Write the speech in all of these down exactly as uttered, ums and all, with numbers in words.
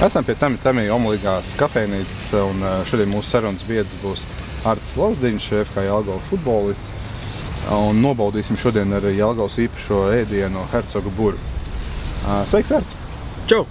Esam pie Tami Tami omulīgās kafejnīcas, un šodien mūsu sarunas biedrs būs Artis Lazdiņš, F K Jelgava futbolists, un nobaudīsim šodien ar Jelgavas īpašo ēdienu Hercoga buru. Sveiks, Arti! Čau!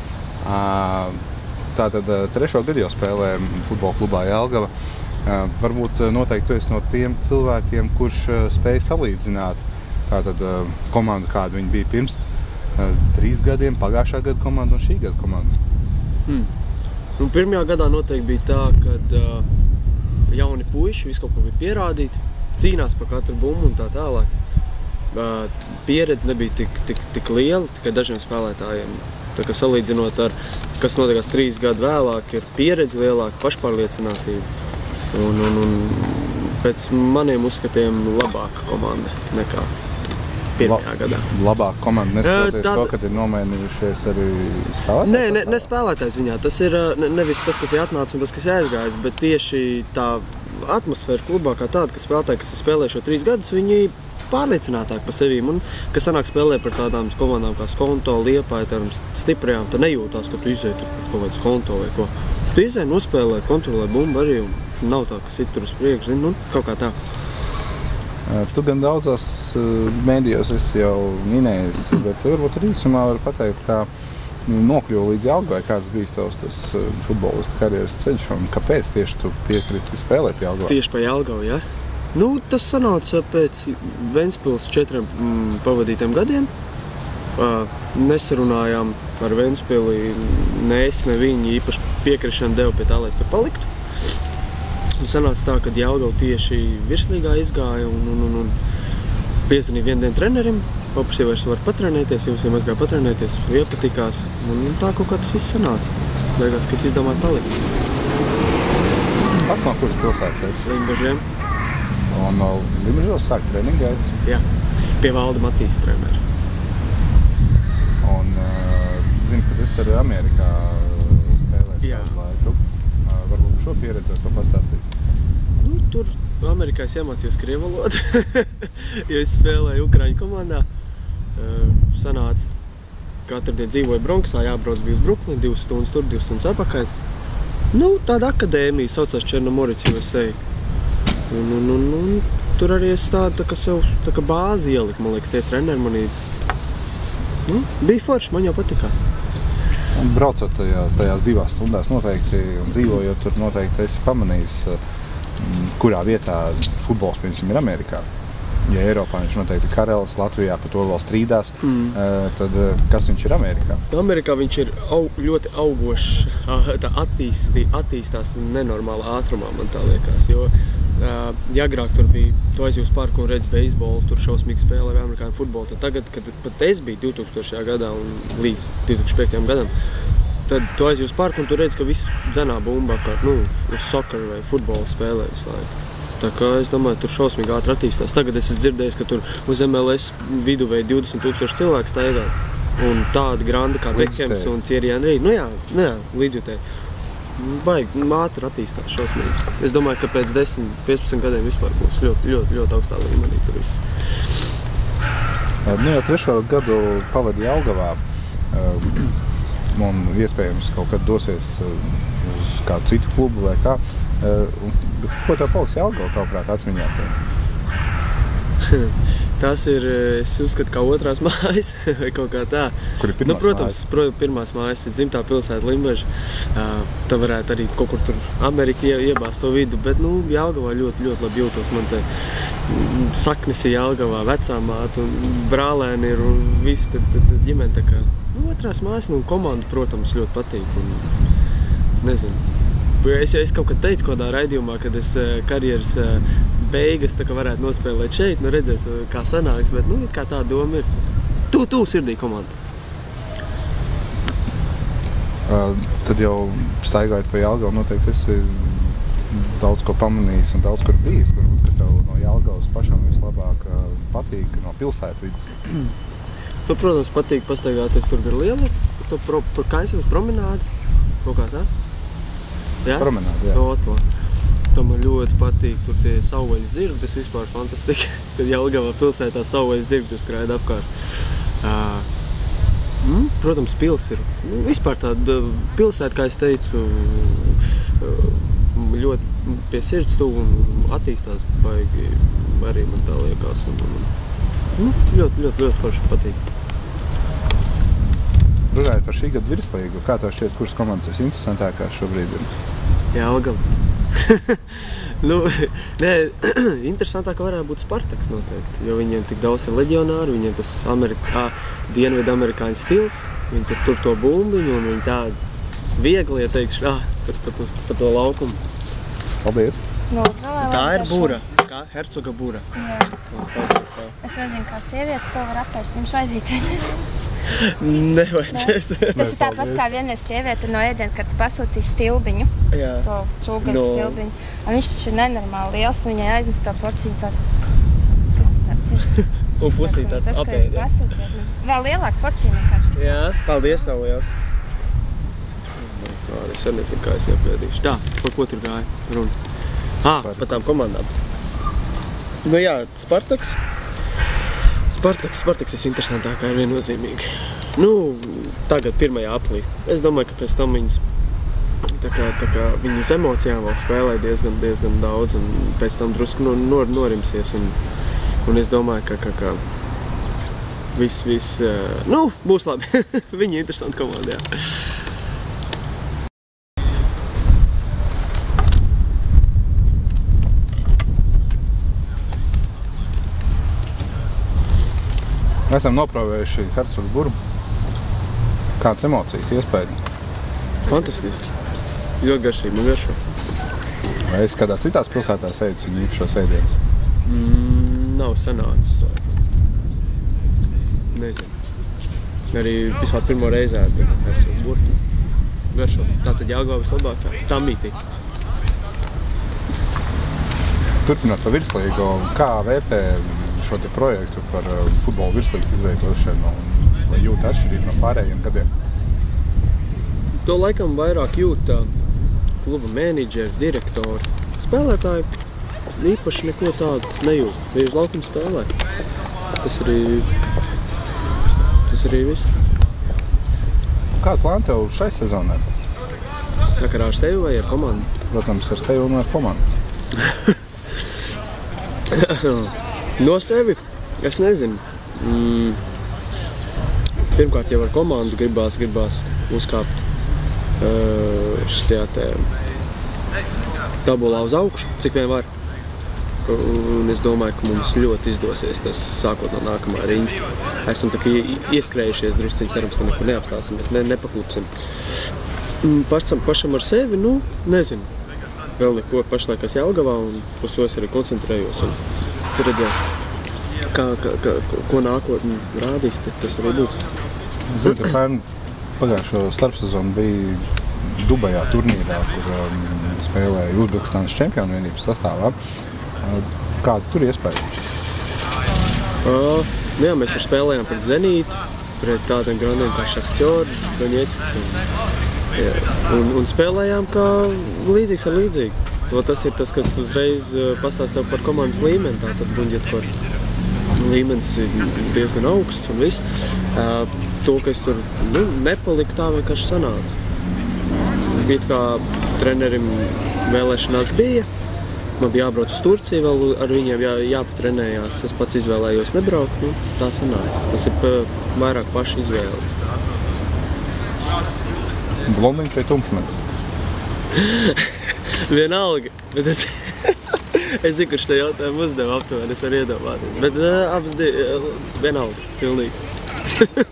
Tātad trešo gadu jau spēlējam futbola klubā Jelgava. Varbūt noteikti tu esi no tiem cilvēkiem, kurš spēj salīdzināt tātad komandu, kāda viņi bija pirms trīs gadiem, pagājušā gada komanda un šī gada komanda. Hmm. Nu, pirmajā gadā noteikti bija tā, kad uh, jauni puiši visu kaut ko bija pierādīti, cīnās par katru bumbu un tā tālāk. Uh, pieredze nebija tik, tik, tik liela, tikai dažiem spēlētājiem. Tā kā salīdzinot ar, kas notiekās trīs gadu vēlāk, ir pieredze lielāka, pašpārliecinātība. Un, un, un pēc maniem uzskatiem labāka komanda nekā pirmajā La, gadā. Labāk komanda, neskatoties Tāda... to, kad ir nomainījušies arī spēlētāji? Nē, ne, ne spēlētāji ziņā. Tas ir ne, nevis tas, kas ir atnācis un tas, kas ir aizgājis, bet tieši tā atmosfēra klubā kā tāda, ka spēlētāji, kas ir spēlējuši šo trīs gadus, viņi pārliecinātāki par sevīm. Un, kas sanāk spēlē par tādām komandām kā Skonto, Liepāja, tādām stiprajām, tad nejūtās, ka tu izēji tur kaut kāds Skonto vai ko. Tu izēji, nospēlē, kontrolē bumbu arī, un nav tā, ka sit tur uz priekšu, nu, kaut kā tā. Tu gan daudzās mēdījos esi jau minējis, bet varbūt arī īsumā var pateikt, kā nokļuva līdz Jelgavai, kāds bijis tavs tas futbolista karjeras ceļš un kāpēc tieši tu piekriti spēlēt Jelgavā? Tieši pa Jelgavu, ja? Nu, tas sanāca pēc Ventspils četriem mm, pavadītiem gadiem. Uh, nesarunājām ar Ventspili, ne es, ne viņi īpaši piekrišanu deva pie tā, lai es tur paliktu. Un sanāca tā, kad Jelgava tieši virslīgā izgāja un, un, un, un piezvanīja vienu dienu trenerim, paprasīja, vai es varu patrenēties, jums jau mazgāja patrenēties, iepatikās, un, un tā kaut kā tas viss sanāca. Beigās, ka es izdomāju palikt. Pats no kuras pilsētas esi? Limbažiem. Un no Limbažos sāk treniņu gaitas? Jā, pie Valda Matīs treneri. Un uh, zinu, ka tas arī Amerikā spēlēs kādu laiku. Uh, varbūt šo pieredzi var to pastāstīt? Nu, tur Amerikā es iemācījos krievu valodu, jo es spēlēju Ukraiņu komandā. Uh, sanāca, katru dienu dzīvoju Bronksā, jābrauc bija uz Bruklinu, divas stundas tur, divas stundas atpakaļ. Nu, tāda akadēmija saucās Černomorets U S A. Un, un, un, un tur arī es tādu tā kā sev tā kā bāzi ieliku, man liekas, tie treneri manī. Nu, bija forši, man jau patikās. Un braucot tajās, tajās divās stundās noteikti un dzīvojot tur noteikti esi pamanījis, kurā vietā futbols, piemēram, ir Amerikā. Ja Eiropā viņš noteikti ir Karelis, Latvijā par to vēl strīdās, mm. tad kas viņš ir Amerikā? Amerikā viņš ir au, ļoti augošs, tā attīstī, attīstās nenormālā ātrumā, man tā liekas, jo ja agrāk tur bija, tu aizjūs parku un redz beisbolu, tur šausmīgi spēlē vai amerikāņu futbolu, tad tagad, kad pat es biju divtūkstošajā gadā un līdz divi tūkstoši piektajam gadam, tad tu aizjūs parku un tu redz, ka viss dzenā bumba apkārt, nu, uz soccer vai futbolu spēlē visu laiku. Tā kā es domāju, tur šausmīgi ātri attīstās. Tagad es esmu dzirdējis, ka tur uz M L S viduvēji divdesmit tūkstoši cilvēku staigā. Un tādi grandi kā Beckhems un Thierry Henry. Nu jā, nu jā, līdzjutēji. Baigi, ātri attīstās šausmīgi. Es domāju, ka pēc desmit, piecpadsmit gadiem vispār būs ļoti, ļoti, ļoti augstā līmenī tur viss. Nu jau trešo gadu pavadi Jelgavā. Un iespējams kaut kad dosies uz kādu citu klubu vai kā. Ko tev paliks Jelgava, tavuprāt, atmiņā? Tas ir, es uzskatu, kā otrās mājas, vai kaut kā tā. Kur ir pirmās nu, protams, mājas? Protams, pirmās mājas ir dzimtā pilsēta Limbaža. Tā varētu arī kaut kur tur Amerika iebāzt pa vidu, bet, nu, Jelgavā ļoti, ļoti labi jūtos. Man te saknes ir Jelgavā, vecā māte un brālēni ir un viss, tad, tad, tad ģimene tā kā, nu, otrās mājas, nu, komanda, protams, ļoti patīk un, nezinu. Es, es kaut kad teicu kādā raidījumā, kad es karjeras beigas tā kā varētu nospēlēt šeit, nu redzēs, kā sanāks, bet, nu, kā tā doma ir. Tu, tu sirdī komanda. Uh, tad jau staigājot pa Jelgavu, noteikti esi daudz ko pamanījis un daudz kur bijis, varbūt, kas tev no Jelgavas pašam vislabāk uh, patīk no pilsētvidas. Tu, protams, patīk pastaigāties tur gar lielu, to pro, pro, kaisas promenādi, kaut kā tā. Ja? Promenādi, jā. O, to. To man ļoti patīk, tur tie savvaļas zirgi, tas vispār fantastiski, kad Jelgavā pilsētā savvaļas zirgi tur skraida apkārt. Uh, Mm, protams, pils ir nu, vispār tāda pilsēta, kā es teicu, ļoti pie sirds tuvu un attīstās baigi arī man tā liekas. Un, un, nu, ļoti, ļoti, ļoti forši patīk. Runājot par šī gada virslīgu, kā tev šķiet, kuras komandas ir interesantākās šobrīd ir? Jelgava. nu, nē, interesantāk varētu būt Spartaks noteikti, jo viņiem tik daudz ir leģionāri, viņiem tas Amerikā, dienvidu amerikāņu stils, viņi tur tur to bumbiņu un viņi tā viegli, ja teikšu, ah, pat, pat, uz, pat to laukumu. Paldies! No, tā ir bura, kā hercoga bura. Jā. Paldies, es nezinu, kā sieviete to var apēst, jums vajadzīt vajadzēs. Nevajadzēs. Ne. Tas ir tāpat kā vienreiz sieviete no ēdienkats pasūtīja stilbiņu, Jā. to cūgaļu No. stilbiņu. Un viņš taču ir nenormāli liels, un viņai aiznes to porciju tā, kas tāds ir? Un pusī tāds Tas, ko apēd, jūs ja? pasūtījāt, vēl lielāka porcija nekā šī. Jā, paldies tev liels. Tā, es arī nezinu, kā es iepēdīšu. Tā, par ko tur gāja runa? Ā, par tām komandām. Nu jā, Spartaks. Spartaks, Spartaks ir interesantākā ir viennozīmīgi. Nu, tagad pirmajā aplī. Es domāju, ka pēc tam viņas, tā kā, tā kā viņu uz emocijām vēl spēlē diezgan, diezgan daudz un pēc tam drusku nor, nor, norimsies un, un es domāju, ka, ka, ka viss, viss, nu, būs labi. Viņi ir interesanti komandi, jā. Mēs esam noprovējuši hercogu buru. Kādas emocijas, iespēja? Fantastiski. Ļoti garšīgi, man garšo. Vai es kādās citās pilsētās ēdis viņu īpašos ēdienus? Mm, nav sanācis. Nezinu. Arī vispār pirmo reizi ēdu hercogu buru. Garšo. Tātad Jelgava vislabākā. Tā mītī. Turpinot par virslīgu, kā vērtē šo te projektu par uh, futbola virslīgas izveidošanu un vai jūt atšķirību no pārējiem gadiem? To laikam vairāk jūt uh, kluba menedžeri, direktori. Spēlētāji īpaši neko tādu nejūt. Viņi uz laukumu spēlē. Tas arī, tas arī viss. Kāda plāna tev šai sezonai? Sakarā ar sevi vai ar komandu? Protams, ar sevi un ar komandu. No sevi, es nezinu. Mm. Pirmkārt jau ar komandu gribās, gribās uzkāpt uh, šitajā te tabulā uz augšu, cik vien var. Un es domāju, ka mums ļoti izdosies tas sākot no nākamā riņa. Esam tā kā ieskrējušies drusciņi, cerams, ka nekur neapstāsimies, ne, nepaklupsim. Pašam, pašam ar sevi, nu, nezinu. Vēl neko pašlaik es Jelgavā un uz to es arī koncentrējos. Un tur redzēs, kā, kā, kā, ko nākotni rādīs, tas arī būs. Zinu, ka pērn pagājušo starpsezonu bija Dubajā turnīrā, kur um, spēlēja Uzbekistānas čempionu vienības sastāvā. Uh, kāda tur iespēja? Uh, nu jā, mēs tur spēlējām pret Zenītu, pret tādiem grandiem kā Šahtjori, Doņeckis un, jā, un, un spēlējām kā līdzīgs ar līdzīgu. To tas ir tas, kas uzreiz pastāsta tev par komandas līmeni, tātad Buņģetkor līmenis ir diezgan augsts un viss. Uh, to, ka es tur nu, nepaliku, tā vienkārši sanāca. It kā trenerim vēlēšanās bija, man bija jābrauc uz Turciju, vēl ar viņiem jā, jāpatrenējās. Es pats izvēlējos nebraukt, nu, tā sanāca. Tas ir pa, vairāk paša izvēle. Blondiņš vai tumšmets? Vienalga, bet es, es zinu, kurš te jautājumu uzdeva aptuveni, es varu iedomāties. Bet uh, abas divi, uh, vienalga, pilnīgi.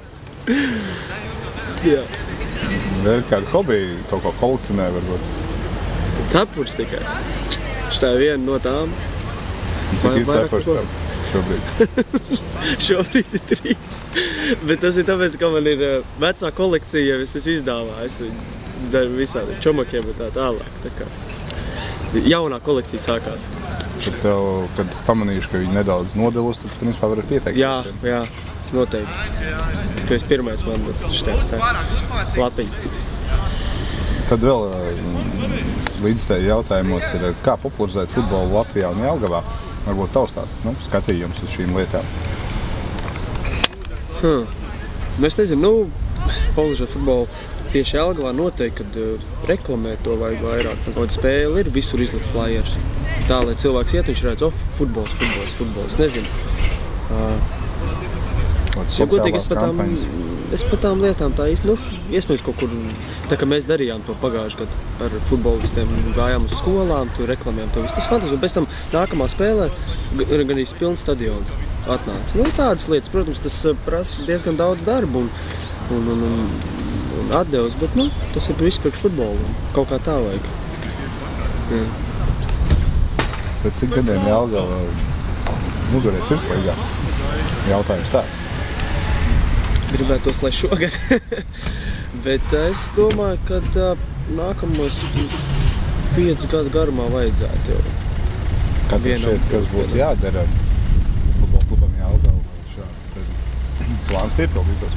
Jā. Vai ir kāda hobija, kaut ko kolekcionē varbūt? Cepurs tikai. Šitā ir viena no tām. Cik ir Vairāk cepurs ko? tev šobrīd? Šobrīd ir trīs. Bet tas ir tāpēc, ka man ir uh, vecā kolekcija, jau es esmu izdāvājis viņu. Dar visādi čomakiem un tā tālāk. Tā kā jaunā kolekcija sākās. Tad tev, kad es pamanīšu, ka viņi nedaudz nodelos, tad tu principā vari pieteikt. Jā, jā, noteikti. Tu esi pirmais man šitāds tā lapiņas. Tad vēl līdz tev jautājumos ir, kā popularizēt futbolu Latvijā un Jelgavā? Varbūt tavs tāds, nu, skatījums uz šīm lietām. Hmm. Nu, es nezinu, nu, koledžā futbolu tieši Jelgavā noteikti, kad uh, reklamē to vajag vairāk. Kaut kāda spēle ir, visur izlikt flyers. Tā, lai cilvēks iet, viņš redz, oh, futbols, futbols, futbols. Es nezinu. Uh, ja godīgi, es par tām, es par tām lietām tā īsti, nu, iespējams kaut kur, tā kā mēs darījām to pagājuši gadu ar futbolistiem, gājām uz skolām, tur reklamējām to visu. Tas fantastiski, un pēc tam nākamā spēlē gan arī pilns stadions atnāca. Nu, tādas lietas, protams, tas prasa diezgan daudz darbu un, un, un, un, un atdevs, bet, nu, tas ir viss priekš futbolu. Kaut kā tā vajag. Jā. Pēc cik gadiem Jelgava uzvarēs virslīgā? Jautājums tāds. Gribētos, lai šogad. Bet es domāju, ka uh, nākamos piecu gadu garumā vajadzētu jau. Kad šeit, kas būtu jādara futbola klubam Jelgava vai šāds plāns piepildītos?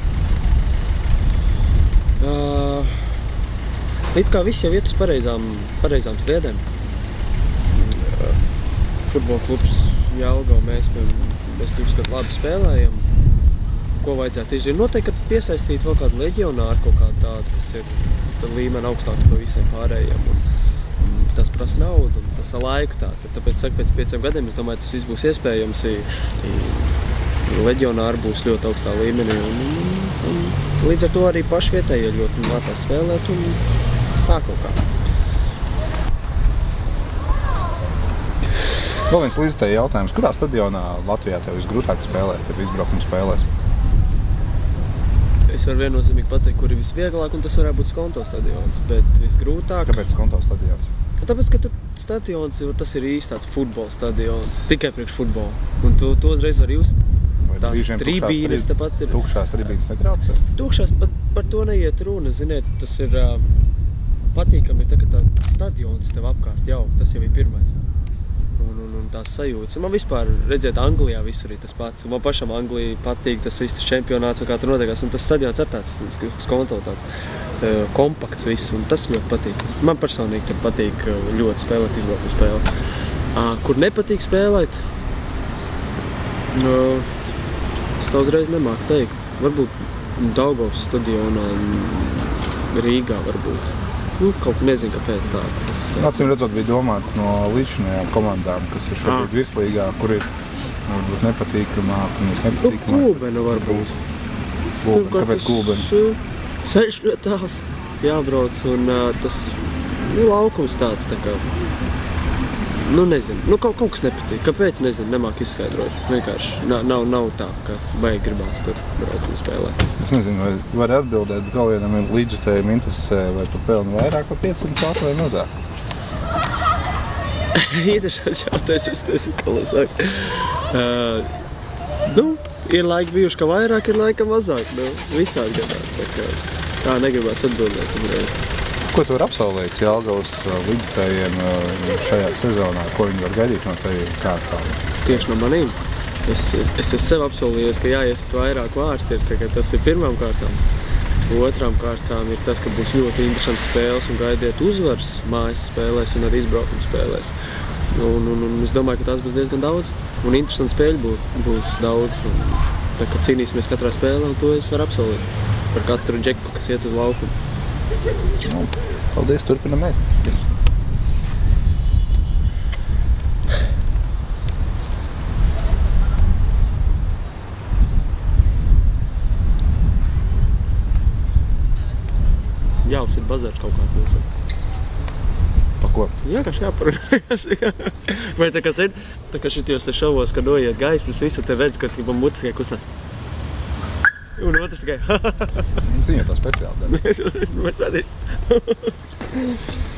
Uh, it kā viss jau iet uz pareizām, pareizām sliedēm. Uh, futbola klubs Jelgava, mēs, mēs uzskatu labi spēlējam. Ko vajadzētu izdarīt? Noteikti, ka piesaistīt vēl kādu leģionāru, kaut kādu tādu, kas ir līmeni augstāks par visiem pārējiem. Un, un tas prasa naudu, un tas ir laiku tā. Tāpēc, saka, pēc pieciem gadiem, es domāju, tas viss būs iespējams. I, i leģionāri būs ļoti augstā līmenī. Un, un, un līdz ar to arī paši vietējie ļoti mācās spēlēt un tā kaut kā. Vēl viens līdztēji jautājums. Kurā stadionā Latvijā tev visgrūtāk spēlēt, ir izbraukuma spēlēs? Es varu viennozīmīgi pateikt, kur ir visvieglāk, un tas varētu būt Skonto stadions, bet visgrūtāk... Kāpēc Skonto stadions? Tāpēc, ka tur stadions, tas ir īsti tāds futbola stadions, tikai priekš futbola. Un to, to uzreiz var just. Tās tribīnes tepat ir... Tukšās tribīnes netraucē? Tukšās, pat par to neiet runa, ziniet, tas ir uh, patīkami, tā, ka tā stadions tev apkārt jau, tas jau ir pirmais. Un, un, un tās sajūtas. Man vispār redzēt Anglijā visur ir tas pats. Man pašam Anglija patīk, tas viss tas čempionāts un kā tur notiekās. Un tas stadions ir tāds, Skonto tāds uh, kompakts viss, un tas ļoti patīk. Man personīgi tur patīk ļoti spēlēt izbraukuma spēles. Uh, kur nepatīk spēlēt, uh, es tā uzreiz nemāku teikt. Varbūt Daugavas stadionā Rīgā varbūt. Nu, kaut kā nezinu, kāpēc tā. Tas, Acīm redzot, bija domāts no līdzinājām komandām, kas ir šobrīd virslīgā, kur ir varbūt nepatīkamāk un nepatīkamāk. Nu, Gulbena varbūt. Gulbena, kāpēc Gulbena? Ceļš ļoti tāls jābrauc un uh, tas nu, laukums tāds tā kā. Nu, nezinu. Nu, kaut, kaut kas nepatīk. Kāpēc, nezinu, nemāk izskaidrot. Vienkārši nav, nav, nav tā, ka baigi gribās tur braukt un spēlēt. Es nezinu, vai var atbildēt, bet vēl vienam ir līdzjutējiem interesē, vai tu pelni vairāk par piecsimt latu vai mazāk? Interesants jautājums, es nezinu, kā lai saka. Uh, nu, ir laiki bijuši, ka vairāk, ir laika mazāk. Nu, visādi gadās. Tā, kā, tā negribās atbildēt uzreiz. Ko tu var apsolīt Jelgavas līdzstājiem šajā sezonā? Ko viņi var gaidīt no tevi kārtām? Tieši no manīm? Es, es, es sev apsolījies, ka jāiesat vairāk vārti. Tas ir pirmām kārtām. Otrām kārtām ir tas, ka būs ļoti interesants spēles un gaidiet uzvaras mājas spēlēs un arī izbraukuma spēlēs. Un, un, un es domāju, ka tās būs diezgan daudz. Un interesants spēļu būs, būs daudz. Un, tā kā cīnīsimies katrā spēlē, un to es varu apsolīt. Par katru džeku, kas iet uz laukumu. Nu, paldies, turpinam mēs. Jāuzsit bazars kaut kāds vilsam. Pa ko? Jā, kā jāparunājas. Vai tā kā zin, tā kā šitajos te šovos, kad noiet gaismas, visu te redz, ka gribam mutis tikai kustas. Un otrs tikai. Ziņā tā speciāli. Mēs vadīt.